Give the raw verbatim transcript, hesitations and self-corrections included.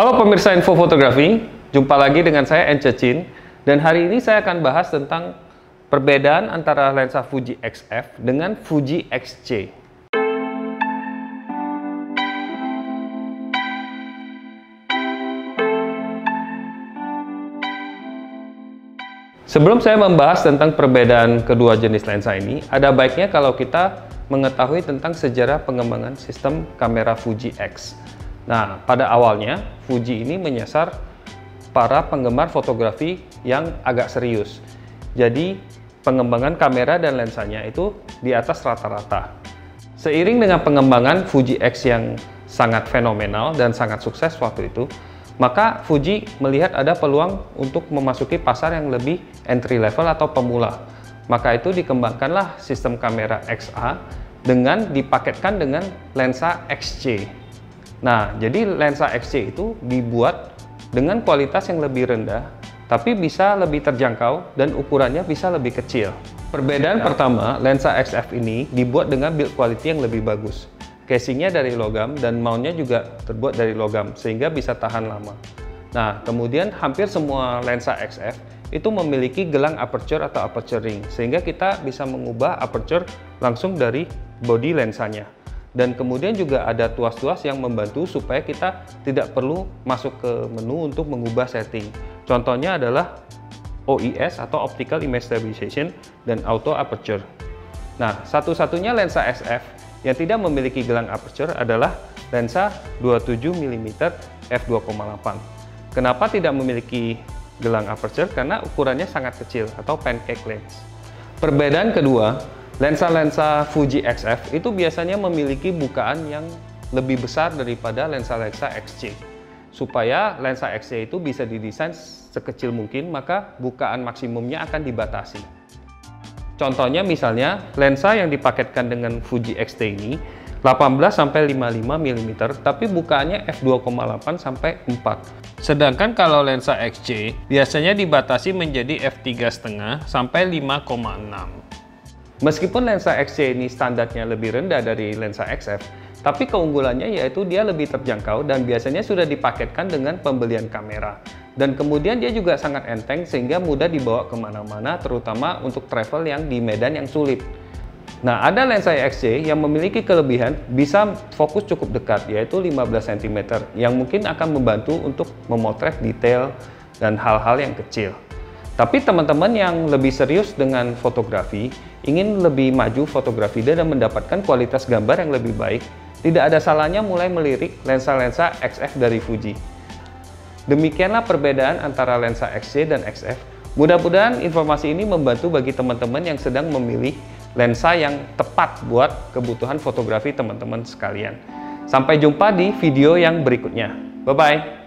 Halo pemirsa Info Fotografi, jumpa lagi dengan saya Ence Chin, dan hari ini saya akan bahas tentang perbedaan antara lensa Fuji X F dengan Fuji X C. Sebelum saya membahas tentang perbedaan kedua jenis lensa ini, ada baiknya kalau kita mengetahui tentang sejarah pengembangan sistem kamera Fuji X. Nah, pada awalnya Fuji ini menyasar para penggemar fotografi yang agak serius. Jadi, pengembangan kamera dan lensanya itu di atas rata-rata. Seiring dengan pengembangan Fuji X yang sangat fenomenal dan sangat sukses waktu itu, maka Fuji melihat ada peluang untuk memasuki pasar yang lebih entry level atau pemula. Maka itu dikembangkanlah sistem kamera X A dengan dipaketkan dengan lensa X C. Nah, jadi lensa X C itu dibuat dengan kualitas yang lebih rendah, tapi bisa lebih terjangkau dan ukurannya bisa lebih kecil. Perbedaan ya. Pertama, lensa X F ini dibuat dengan build quality yang lebih bagus. Casingnya dari logam dan mountnya juga terbuat dari logam, sehingga bisa tahan lama. Nah, kemudian hampir semua lensa X F itu memiliki gelang aperture atau aperture ring, sehingga kita bisa mengubah aperture langsung dari bodi lensanya. Dan kemudian juga ada tuas-tuas yang membantu supaya kita tidak perlu masuk ke menu untuk mengubah setting. Contohnya adalah O I S atau Optical Image Stabilization dan Auto Aperture. Nah, satu-satunya lensa X F yang tidak memiliki gelang aperture adalah lensa dua puluh tujuh milimeter f dua koma delapan. Kenapa tidak memiliki gelang aperture? Karena ukurannya sangat kecil atau pancake lens. Perbedaan kedua, lensa-lensa Fuji X F itu biasanya memiliki bukaan yang lebih besar daripada lensa-lensa X C. Supaya lensa X C itu bisa didesain sekecil mungkin, maka bukaan maksimumnya akan dibatasi. Contohnya misalnya, lensa yang dipaketkan dengan Fuji X T ini delapan belas sampai lima puluh lima milimeter, tapi bukaannya f dua koma delapan sampai empat. Sedangkan kalau lensa X C biasanya dibatasi menjadi f tiga koma lima sampai lima koma enam. Meskipun lensa X C ini standarnya lebih rendah dari lensa X F, tapi keunggulannya yaitu dia lebih terjangkau dan biasanya sudah dipaketkan dengan pembelian kamera. Dan kemudian dia juga sangat enteng sehingga mudah dibawa kemana-mana, terutama untuk travel yang di medan yang sulit. Nah, ada lensa X C yang memiliki kelebihan bisa fokus cukup dekat, yaitu lima belas sentimeter, yang mungkin akan membantu untuk memotret detail dan hal-hal yang kecil. Tapi teman-teman yang lebih serius dengan fotografi, ingin lebih maju fotografi dan mendapatkan kualitas gambar yang lebih baik, tidak ada salahnya mulai melirik lensa-lensa X F dari Fuji. Demikianlah perbedaan antara lensa X C dan X F. Mudah-mudahan informasi ini membantu bagi teman-teman yang sedang memilih lensa yang tepat buat kebutuhan fotografi teman-teman sekalian. Sampai jumpa di video yang berikutnya. Bye-bye!